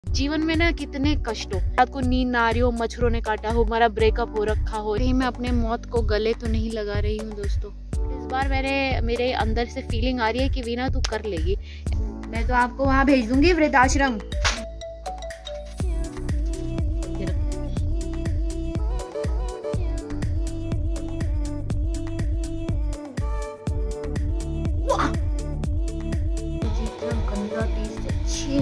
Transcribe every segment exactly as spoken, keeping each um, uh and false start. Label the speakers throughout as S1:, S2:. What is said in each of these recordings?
S1: जीवन में ना कितने कष्ट हो, रात को नींद ना आ रही हो, मच्छरों ने काटा हो, हमारा ब्रेकअप हो रखा हो, कहीं मैं अपने मौत को गले तो नहीं लगा रही हूँ दोस्तों। इस बार मेरे मेरे अंदर से फीलिंग आ रही है कि वीना तू कर लेगी। मैं तो आपको वहाँ भेज दूंगी वृद्धाश्रम। गंदा टेस्ट अच्छी।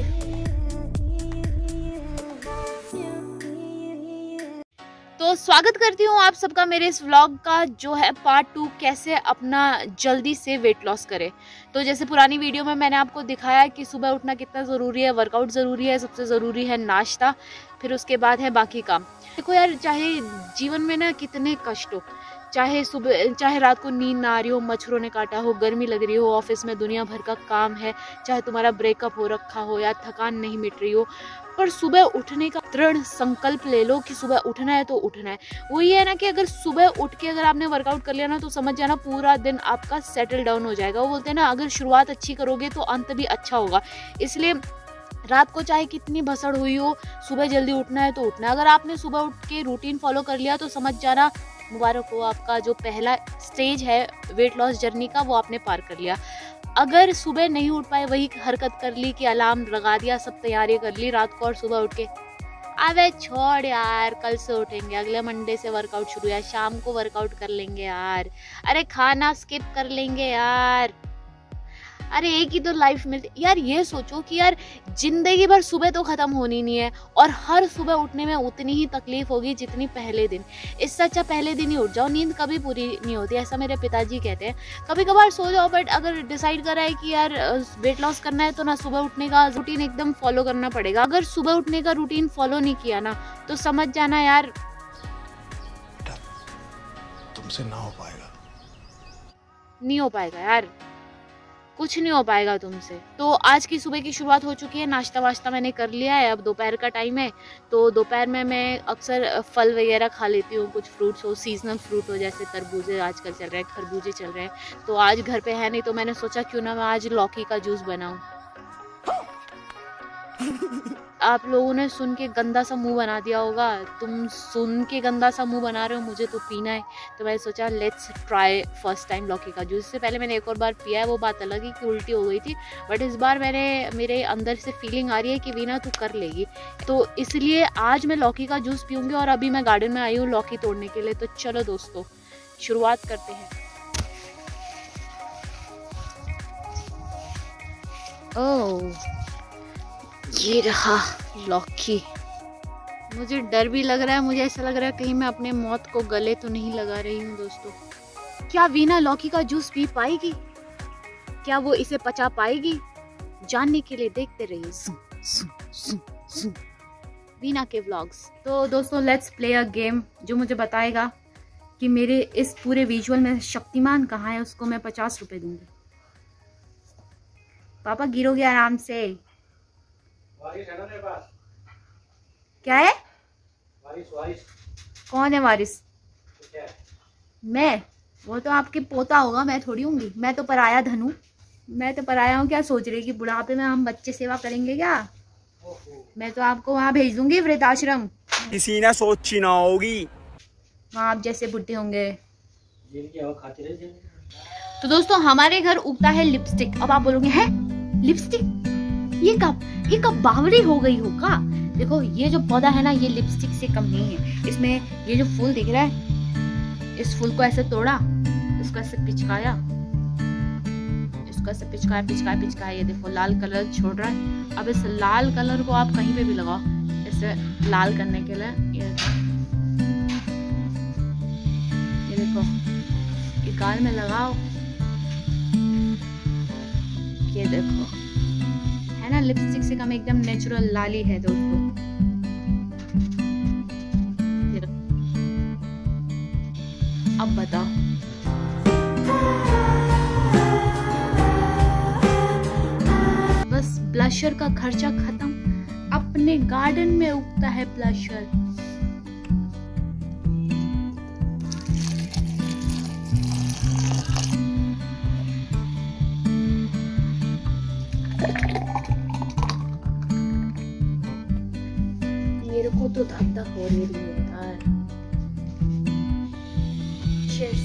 S1: तो स्वागत करती हूँ आप सबका मेरे इस व्लॉग का, जो है पार्ट टू, कैसे अपना जल्दी से वेट लॉस करें। तो जैसे पुरानी वीडियो में मैंने आपको दिखाया कि सुबह उठना कितना ज़रूरी है, वर्कआउट ज़रूरी है, सबसे ज़रूरी है नाश्ता, फिर उसके बाद है बाकी काम। देखो यार, चाहे जीवन में ना कितने कष्ट हो, चाहे सुबह चाहे रात को नींद ना आ रही हो, मच्छरों ने काटा हो, गर्मी लग रही हो, ऑफिस में दुनिया भर का काम है, चाहे तुम्हारा ब्रेकअप हो रखा हो या थकान नहीं मिट रही हो, पर सुबह उठने का दृढ़ संकल्प ले लो कि सुबह उठना है तो उठना है। वही है ना कि अगर सुबह उठ के अगर आपने वर्कआउट कर लिया ना, तो समझ जाना पूरा दिन आपका सेटल डाउन हो जाएगा। वो बोलते हैं ना, अगर शुरुआत अच्छी करोगे तो अंत भी अच्छा होगा। इसलिए रात को चाहे कितनी भसड़ हुई हो, सुबह जल्दी उठना है तो उठना है। अगर आपने सुबह उठ के रूटीन फॉलो कर लिया तो समझ जाना मुबारक हो, आपका जो पहला स्टेज है वेट लॉस जर्नी का, वो आपने पार कर लिया। अगर सुबह नहीं उठ पाए, वही हरकत कर ली कि अलार्म लगा दिया, सब तैयारी कर ली रात को, और सुबह उठ के अबे छोड़ यार, कल से उठेंगे, अगले मंडे से वर्कआउट शुरू है, शाम को वर्कआउट कर लेंगे यार, अरे खाना स्किप कर लेंगे यार, अरे एक ही तो लाइफ मिलती यार। ये सोचो कि यार जिंदगी भर सुबह तो खत्म होनी नहीं है, और हर सुबह उठने में उतनी ही तकलीफ होगी जितनी पहले दिन। इससे अच्छा पहले दिन ही उठ जाओ, नींद कभी पूरी नहीं होती, ऐसा मेरे पिताजी कहते हैं। कभी कभार सो जाओ, बट अगर डिसाइड करा है कि यार वेट लॉस करना है तो ना सुबह उठने का रूटीन एकदम फॉलो करना पड़ेगा। अगर सुबह उठने का रूटीन फॉलो नहीं किया ना, तो समझ जाना यार
S2: तुमसे ना हो पाएगा,
S1: नहीं हो पाएगा यार, कुछ नहीं हो पाएगा तुमसे। तो आज की सुबह की शुरुआत हो चुकी है, नाश्ता वाश्ता मैंने कर लिया है, अब दोपहर का टाइम है। तो दोपहर में मैं अक्सर फल वगैरह खा लेती हूँ, कुछ फ्रूट्स हो, सीजनल फ्रूट हो, जैसे तरबूजे आजकल चल रहे हैं, खरबूजे चल रहे हैं। तो आज घर पे है नहीं, तो मैंने सोचा क्यों ना मैं आज लौकी का जूस बनाऊं। आप लोगों ने सुन के गंदा सा मुंह बना दिया होगा, तुम सुन के गंदा सा मुंह बना रहे हो, मुझे तो पीना है। तो मैंने सोचा लेट्स ट्राई फर्स्ट टाइम लौकी का जूस। इससे पहले मैंने एक और बार पिया है, वो बात अलग ही कि उल्टी हो गई थी, बट इस बार मैंने मेरे अंदर से फीलिंग आ रही है कि वीना तू कर लेगी। तो इसलिए आज मैं लौकी का जूस पीऊँगी, और अभी मैं गार्डन में आई हूँ लौकी तोड़ने के लिए। तो चलो दोस्तों शुरुआत करते हैं। ओह, ये रहा लौकी। मुझे डर भी लग रहा है, मुझे ऐसा लग रहा है कहीं मैं अपने मौत को गले तो नहीं लगा रही हूँ दोस्तों। क्या वीना लौकी का जूस पी पाएगी? क्या वो इसे पचा पाएगी? जानने के लिए देखते रहिए सु, सु, सु, सु, वीना के व्लॉग्स। तो दोस्तों लेट्स प्ले अ गेम, जो मुझे बताएगा कि मेरे इस पूरे विजुअल में शक्तिमान कहाँ है, उसको मैं पचास रुपए दूंगी। पापा गिरोगे आराम से।
S3: वारिस है ना मेरे पास।
S1: क्या है?
S3: वारिस वारिस।
S1: कौन है वारिस?
S3: क्या है?
S1: मैं? वो तो आपके पोता होगा, मैं थोड़ी होंगी, मैं तो पराया धन हूँ। मैं तो पराया हूँ। क्या सोच रही कि बुढ़ापे में हम बच्चे सेवा करेंगे क्या? मैं तो आपको वहाँ भेज दूंगी वृद्धाश्रम।
S4: किसी ने सोची ना होगी,
S1: वहाँ आप जैसे बुढ़े होंगे।
S3: जेल की हवा खाते रहे।
S1: तो दोस्तों हमारे घर उगता है लिपस्टिक। अब आप बोलोगे है लिपस्टिक, ये कब ये कब बावरी हो गई हो का? देखो ये जो पौधा है ना, ये लिपस्टिक से कम नहीं है। इसमें ये जो फूल दिख रहा है, इस फूल को ऐसे तोड़ा, इसको ऐसे पिचकाया, इसको ऐसे पिचकाया पिचकाया पिचकाया, ये देखो लाल कलर छोड़ रहा है। अब इस लाल कलर को आप कहीं पे भी लगाओ, इसे लाल करने के लिए। ये ये देखो, ये गाल में लगाओ, ये देखो है ना, लिपस्टिक से कम एकदम नेचुरल लाली है दोस्तों। अब बताओ, बस ब्लशर का खर्चा खत्म, अपने गार्डन में उगता है ब्लशर। मेरे को तो धक धक हो रही है यार। Cheers.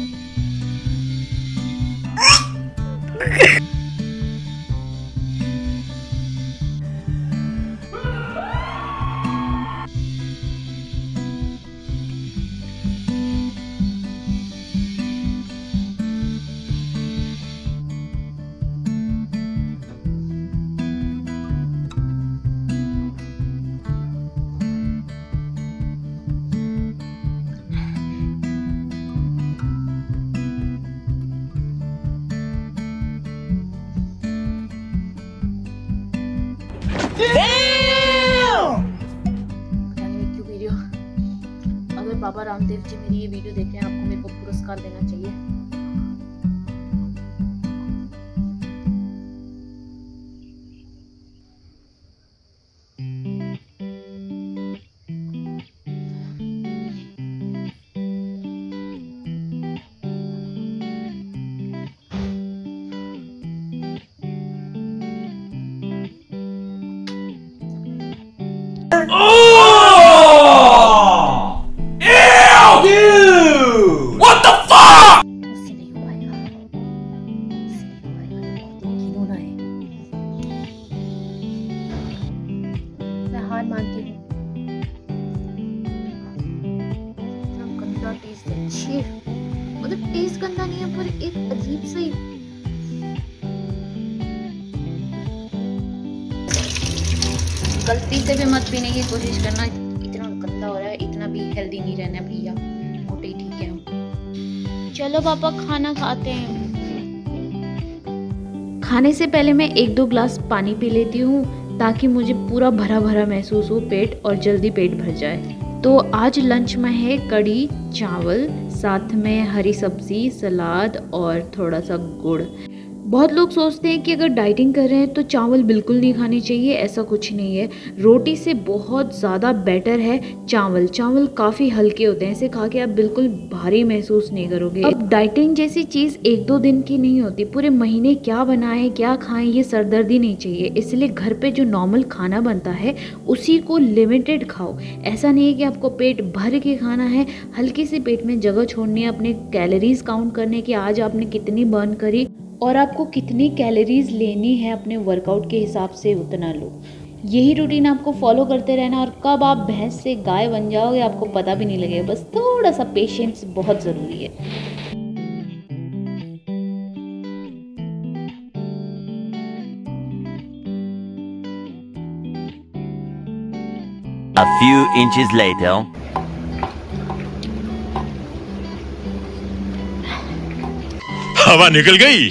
S1: वीडियो अगर बाबा रामदेव जी मेरी ये वीडियो देख रहे हैं, आपको मेरे को पुरस्कार देना चाहिए। हार मानती हूँ। गंदा टेस्ट है, छी, मतलब टेस्ट गंदा नहीं है पर एक अजीब सा ही। गलती से भी मत पीने की कोशिश करना, इतना गंदा हो रहा है, इतना भी हेल्दी नहीं रहना भैया, मोटे ही ठीक है हम। चलो पापा खाना खाते हैं। खाने से पहले मैं एक दो ग्लास पानी पी लेती हूँ ताकि मुझे पूरा भरा भरा महसूस हो पेट और जल्दी पेट भर जाए। तो आज लंच में है कढ़ी चावल, साथ में हरी सब्जी, सलाद और थोड़ा सा गुड़। बहुत लोग सोचते हैं कि अगर डाइटिंग कर रहे हैं तो चावल बिल्कुल नहीं खाने चाहिए, ऐसा कुछ नहीं है। रोटी से बहुत ज़्यादा बेटर है चावल। चावल काफ़ी हल्के होते हैं, इसे खा के आप बिल्कुल भारी महसूस नहीं करोगे। अब डाइटिंग जैसी चीज़ एक दो दिन की नहीं होती, पूरे महीने क्या बनाएं क्या खाएं ये सरदर्दी नहीं चाहिए। इसलिए घर पे जो नॉर्मल खाना बनता है उसी को लिमिटेड खाओ। ऐसा नहीं है कि आपको पेट भर के खाना है, हल्की सी पेट में जगह छोड़नी है। अपने कैलोरीज काउंट करने की आज आपने कितनी बर्न करी और आपको कितनी कैलोरीज लेनी है अपने वर्कआउट के हिसाब से उतना लो। यही रूटीन आपको फॉलो करते रहना और कब आप भैंस से गाय बन जाओगे आपको पता भी नहीं लगेगा। बस थोड़ा सा पेशेंस बहुत ज़रूरी है।
S5: A few inches later.
S2: हवा निकल गई।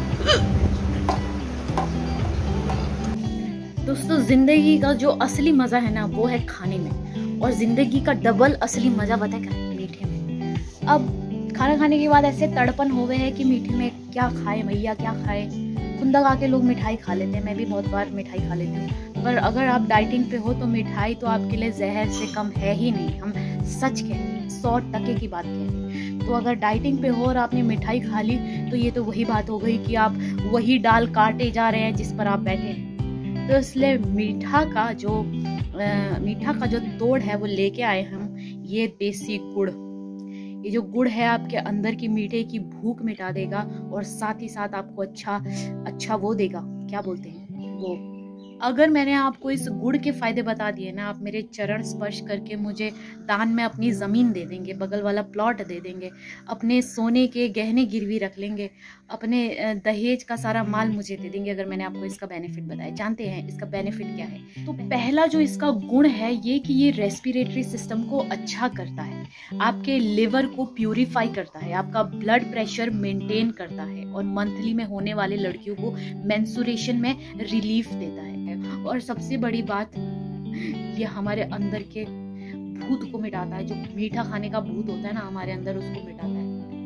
S1: दोस्तों जिंदगी का जो असली मजा है ना वो है खाने में, और जिंदगी का डबल असली मजा पता है क्या? मीठे में। अब खाना खाने के बाद ऐसे तड़पन हो गए हैं कि मीठे में क्या खाए भैया क्या खाए। खुंदक आके लोग मिठाई खा लेते हैं, मैं भी बहुत बार मिठाई खा लेती हूँ, पर अगर आप डाइटिंग पे हो तो मिठाई तो आपके लिए जहर से कम है ही नहीं। हम सच कहें, सौ टके की बात कहें तो अगर डाइटिंग पे हो और आपने मिठाई खा ली तो ये तो वही बात हो गई कि आप वही डाल काटे जा रहे हैं जिस पर आप बैठे हैं। तो इसलिए मीठा का जो आ, मीठा का जो तोड़ है वो लेके आए हम, ये देसी गुड़। ये जो गुड़ है आपके अंदर की मीठे की भूख मिटा देगा और साथ ही साथ आपको अच्छा अच्छा वो देगा, क्या बोलते हैं वो। अगर मैंने आपको इस गुड़ के फायदे बता दिए ना, आप मेरे चरण स्पर्श करके मुझे दान में अपनी ज़मीन दे देंगे, बगल वाला प्लॉट दे देंगे, अपने सोने के गहने गिरवी रख लेंगे, अपने दहेज का सारा माल मुझे दे देंगे अगर मैंने आपको इसका बेनिफिट बताया। जानते हैं इसका बेनिफिट क्या है? तो पहला जो इसका गुण है ये कि ये रेस्पिरेटरी सिस्टम को अच्छा करता है, आपके लिवर को प्यूरिफाई करता है, आपका ब्लड प्रेशर मेंटेन करता है और मंथली में होने वाले लड़कियों को मेंस्ट्रुएशन में रिलीफ देता है। और सबसे बड़ी बात, ये हमारे अंदर के भूत को मिटाता है। जो मीठा खाने का भूत होता है ना हमारे अंदर, उसको मिटाता है।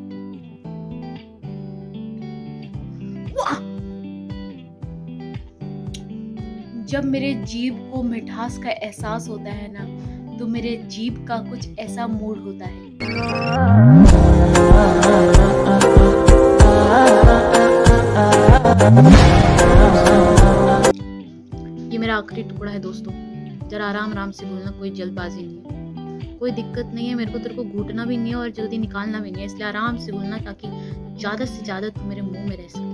S1: जब मेरे जीभ को मिठास का एहसास होता है ना तो मेरे जीभ का कुछ ऐसा मूड होता है। ये मेरा आखिरी टुकड़ा है दोस्तों, जरा आराम आराम से घुलना, कोई जल्दबाजी नहीं है, कोई दिक्कत नहीं है। मेरे को तेरे को घुटना भी नहीं है और जल्दी निकालना भी नहीं है, इसलिए आराम से घुलना ताकि ज़्यादा से ज़्यादा तू मेरे मुंह में रह सके।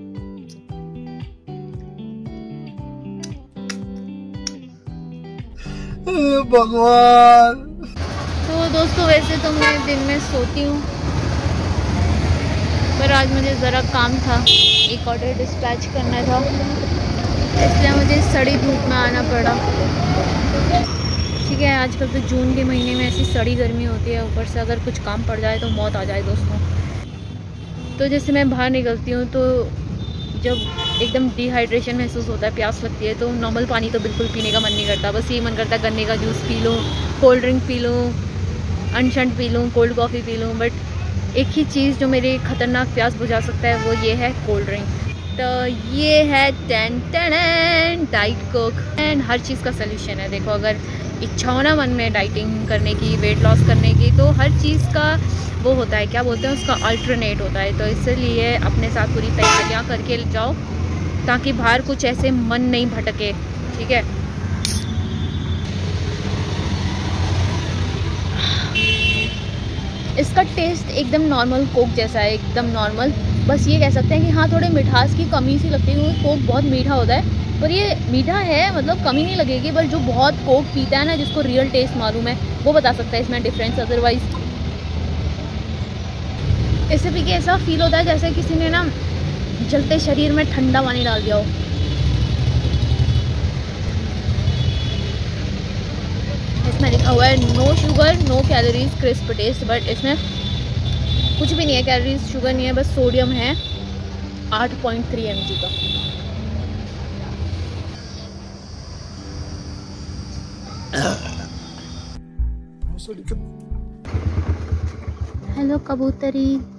S4: भगवान।
S1: तो दोस्तों वैसे तो मैं दिन में सोती हूँ, पर आज मुझे ज़रा काम था, एक ऑर्डर डिस्पैच करना था, इसलिए मुझे सड़ी धूप में आना पड़ा। ठीक है, आजकल तो जून के महीने में ऐसी सड़ी गर्मी होती है, ऊपर से अगर कुछ काम पड़ जाए तो मौत आ जाए दोस्तों। तो जैसे मैं बाहर निकलती हूँ तो जब एकदम डिहाइड्रेशन महसूस होता है, प्यास लगती है, तो नॉर्मल पानी तो बिल्कुल पीने का मन नहीं करता, बस ये मन करता है गन्ने का जूस पी लूँ, कोल्ड ड्रिंक पी लूँ, अनशंट पी लूँ, कोल्ड कॉफ़ी पी लूँ। बट एक ही चीज़ जो मेरी ख़तरनाक प्यास बुझा सकता है वो ये है कोल्ड ड्रिंक। तो ये है ten ten diet Coke and हर चीज़ का सलूशन है। देखो, अगर इच्छा हो ना मन में डाइटिंग करने की, वेट लॉस करने की, तो हर चीज़ का वो होता है, क्या बोलते हैं उसका, अल्टरनेट होता है। तो इसलिए अपने साथ पूरी तैयारियां करके जाओ ताकि बाहर कुछ ऐसे मन नहीं भटके। ठीक है, इसका टेस्ट एकदम नॉर्मल कोक जैसा है, एकदम नॉर्मल। बस ये कह सकते हैं कि हाँ थोड़े मिठास की कमी सी लगती है, क्योंकि कोक बहुत मीठा होता है, पर ये मीठा है, मतलब कमी नहीं लगेगी। पर जो बहुत कोक पीता है ना, जिसको रियल टेस्ट मालूम है, वो बता सकता है इसमें डिफरेंस। अदरवाइज इससे पी के ऐसा फील होता है जैसे किसी ने ना जलते शरीर में ठंडा पानी डाल दिया हो। इसमें लिखा हुआ है no sugar no calories crisp taste, but इसमें कुछ भी नहीं है, कैलोरीज शुगर नहीं है, बस सोडियम है आठ पॉइंट थ्री एम जी का। हेलो कबूतरी।